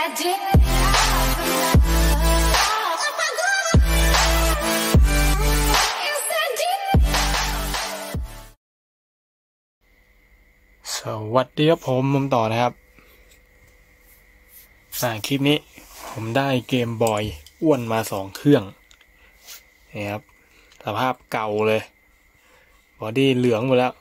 สวัสดีครับผมต่อนะครับคลิปนี้ผมได้เกมบอยอ้วนมา2 เครื่องนี่ครับสภาพเก่าเลยบอดี้เหลืองหมดแล้ว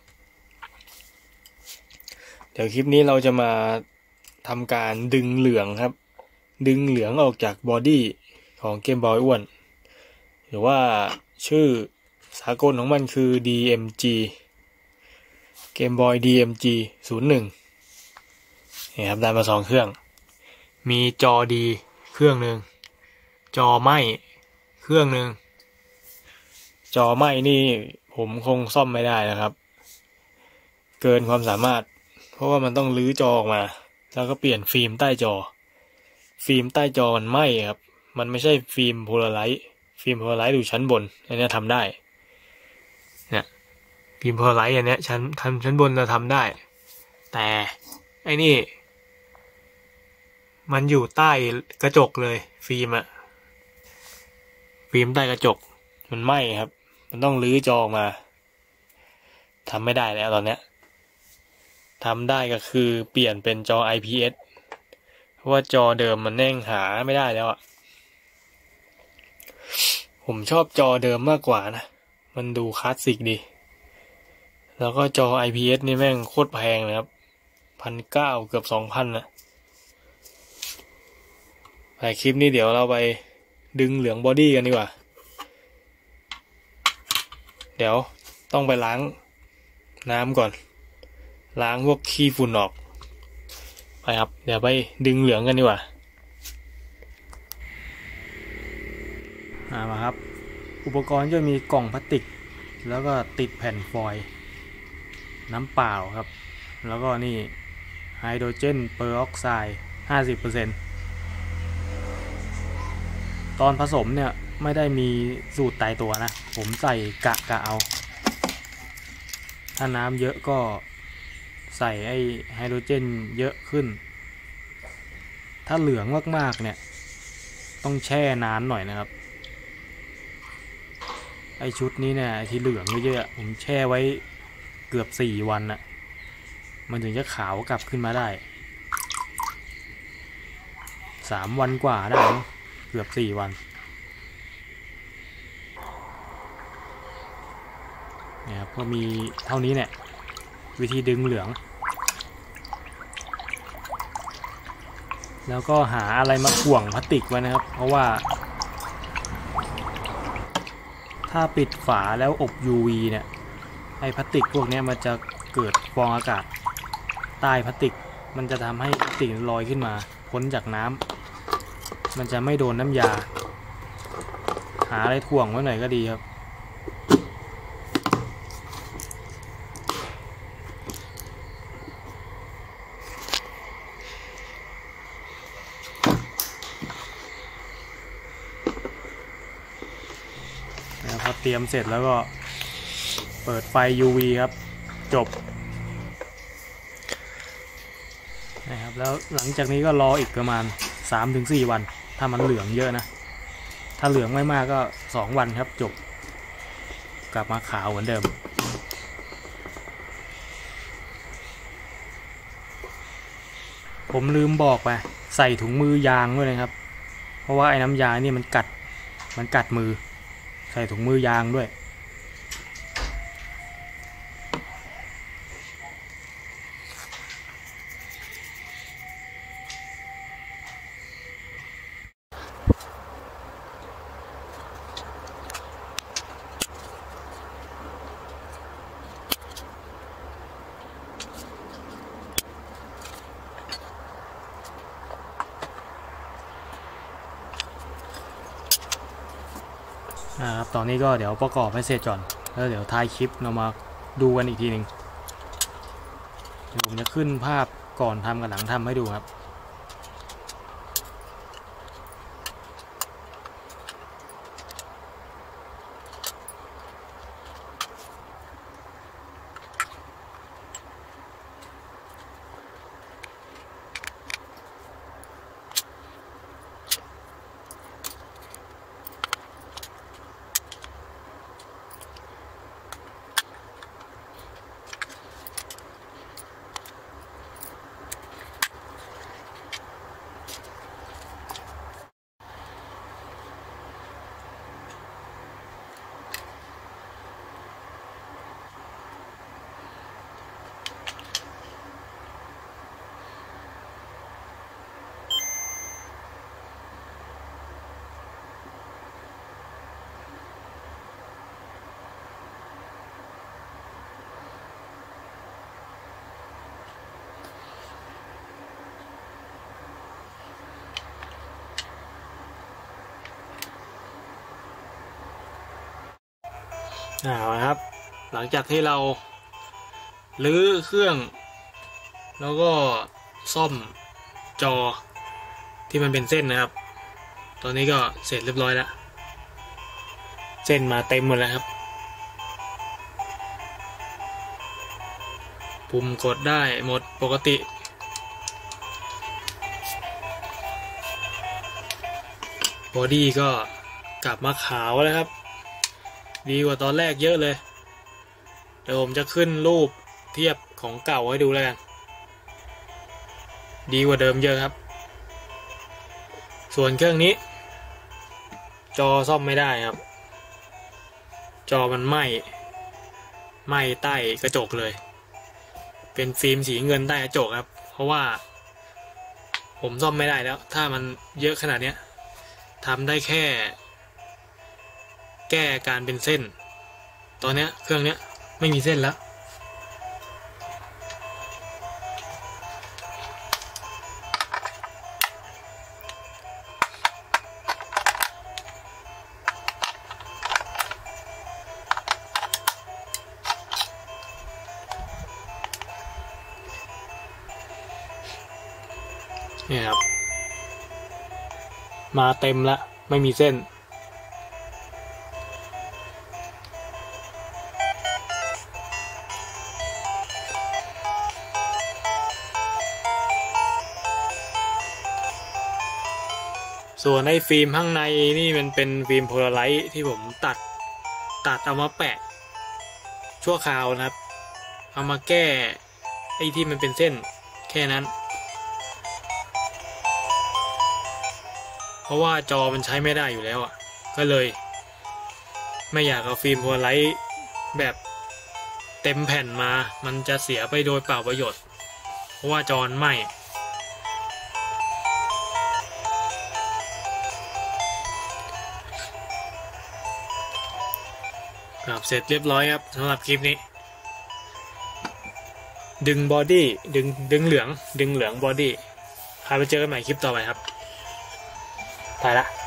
เดี๋ยวคลิปนี้เราจะมาทำการดึงเหลืองครับดึงเหลืองออกจากบอดี้ของเกมบอยอ้วนหรือว่าชื่อสากลของมันคือ DMG เกมบอย DMG 01นี่ครับได้มา2 เครื่องมีจอดีเครื่องหนึ่งจอไหม้เครื่องหนึ่งจอไหม้นี่ผมคงซ่อมไม่ได้นะครับเกินความสามารถเพราะว่ามันต้องรื้อจอออกมาแล้วก็เปลี่ยนฟิล์มใต้จอฟิล์มใต้จอมันไหม้ครับมันไม่ใช่ฟิล์มโพลาไรต์ฟิล์มโพลาไรต์อยู่ชั้นบนอันนี้ทำได้เนี่ยฟิล์มโพลาไรต์อันนี้ชั้นบนเราทำได้แต่ไอ้นี่มันอยู่ใต้กระจกเลยฟิล์มอะฟิล์มใต้กระจกมันไหม้ครับมันต้องรื้อจอออกมาทำไม่ได้แล้วตอนเนี้ยทำได้ก็คือเปลี่ยนเป็นจอ IPS เพราะว่าจอเดิมมันแน่งหาไม่ได้แล้วอะผมชอบจอเดิมมากกว่านะมันดูคลาสสิกดีแล้วก็จอ IPS นี่แม่งโคตรแพงเลยครับ1,900เกือบ 2,000นะในคลิปนี้เดี๋ยวเราไปดึงเหลืองบอดี้กันดีกว่าเดี๋ยวต้องไปล้างน้ำก่อนล้างพวกขี้ฝุ่นออกไปครับเดี๋ยวไปดึงเหลืองกันดีกว่ามาครับอุปกรณ์จะมีกล่องพลาสติกแล้วก็ติดแผ่นฟอยล์น้ำเปล่าครับแล้วก็นี่ไฮโดรเจนเปอร์ออกไซด์ 50% ตอนผสมเนี่ยไม่ได้มีสูตรตายตัวนะผมใส่กะเอาถ้าน้ำเยอะก็ใส่ไอไฮโดรเจนเยอะขึ้นถ้าเหลืองมากๆเนี่ยต้องแช่นานหน่อยนะครับไอชุดนี้เนี่ยที่เหลืองเยอะๆผมแช่ไว้เกือบ4 วันน่ะมันถึงจะขาวกลับขึ้นมาได้3 วันกว่าได้เกือบ4 วันเนี่ยครับก็มีเท่านี้เนี่ยวิธีดึงเหลืองแล้วก็หาอะไรมาข่วงพลาสติกไว้นะครับเพราะว่าถ้าปิดฝาแล้วอบ UV เนี่ยไอ้พลาสติกพวกนี้มันจะเกิดฟองอากาศใต้พลาสติกมันจะทำให้พลาสติกลอยขึ้นมาพ้นจากน้ำมันจะไม่โดนน้ำยาหาอะไรข่วงไว้หน่อยก็ดีครับพอเตรียมเสร็จแล้วก็เปิดไฟ UV ครับจบนะครับแล้วหลังจากนี้ก็รออีกประมาณ 3-4 วันถ้ามันเหลืองเยอะนะถ้าเหลืองไม่มากก็2 วันครับจบกลับมาขาวเหมือนเดิมผมลืมบอกไปใส่ถุงมือยางด้วยนะครับเพราะว่าไอ้น้ำยานี่มันกัดมือใส่ถุงมือยางด้วยครับตอนนี้ก็เดี๋ยวประกอบให้เสร็จก่อนแล้วเดี๋ยวท้ายคลิปเรามาดูกันอีกทีหนึ่งผมจะขึ้นภาพก่อนทำกับหลังทำให้ดูครับครับหลังจากที่เรารื้อเครื่องแล้วก็ซ่อมจอที่มันเป็นเส้นนะครับตอนนี้ก็เสร็จเรียบร้อยแล้วเส้นมาเต็มหมดแล้วครับปุ่มกดได้หมดปกติบอดี้ก็กลับมาขาวแล้วครับดีกว่าตอนแรกเยอะเลยเดี๋ยวผมจะขึ้นรูปเทียบของเก่าให้ดูแล้วกันดีกว่าเดิมเยอะครับส่วนเครื่องนี้จอซ่อมไม่ได้ครับจอมันไหม้ใต้กระจกเลยเป็นฟิล์มสีเงินใต้กระจกครับเพราะว่าผมซ่อมไม่ได้แล้วถ้ามันเยอะขนาดนี้ทำได้แค่แก้การเป็นเส้นตอนนี้เครื่องนี้ไม่มีเส้นแล้วนี่ครับมาเต็มแล้วไม่มีเส้นส่วนไอ้ฟิล์มข้างในนี่มันเป็นฟิล์มโพลาไรต์ที่ผมตัดเอามาแปะชั่วคราวนะครับเอามาแก้ไอ้ที่มันเป็นเส้นแค่นั้นเพราะว่าจอมันใช้ไม่ได้อยู่แล้วอ่ะก็เลยไม่อยากเอาฟิล์มโพลาไรต์แบบเต็มแผ่นมามันจะเสียไปโดยเปล่าประโยชน์เพราะว่าจอไหม้ครับเสร็จเรียบร้อยครับสำหรับคลิปนี้ดึงบอดี้ดึงเหลืองบอดี้ใครไปเจอกันใหม่คลิปต่อไปครับไปละ